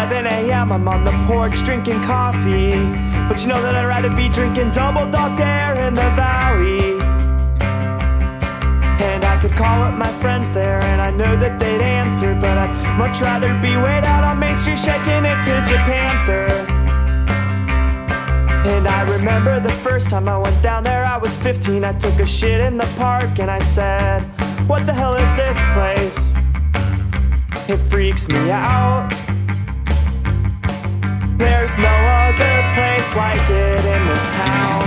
11 a.m. I'm on the porch drinking coffee, but you know that I'd rather be drinking double docked air in the valley. And I could call up my friends there, and I know that they'd answer, but I'd much rather be way out on Main Street shaking it to Japanther. And I remember the first time I went down there, I was 15. I took a shit in the park and I said, what the hell is this place? It freaks me out. There's no other place like it in this town.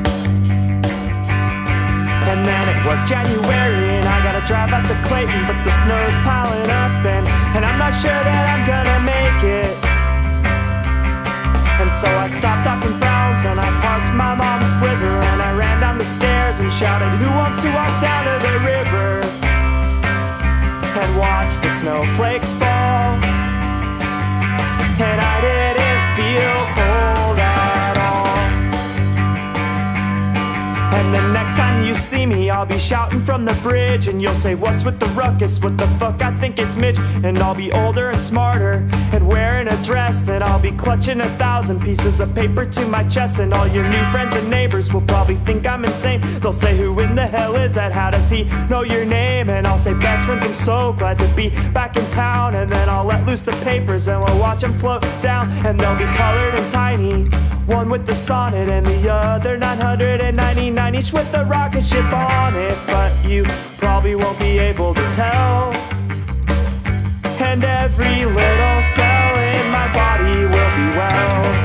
And then it was January and I gotta drive out to Clayton, but the snow's piling up and I'm not sure that I'm gonna make it. And so I stopped off in Browne's and I parked my mom's flivver, and I ran down the stairs and shouted, who wants to walk down to the river and watch the snowflakes fall? And I didn't feel cold at all. And the next time you see me, I'll be shouting from the bridge, and you'll say, what's with the ruckus? What the fuck? I think it's Mitch. And I'll be older and smarter and wearing a dress, and I'll be clutching 1,000 pieces of paper to my chest. And all your new friends and neighbors will probably think I'm insane. They'll say, who in the hell is that? How does he know your name? And I'll say, best friends, I'm so glad to be back in town. And then I'll let loose the papers and we'll watch them float down, and they'll be colored and tiny, one with the sonnet and the other 999, each with a rocket ship on it. But you probably won't be able to tell, and every little cell in my body will be well.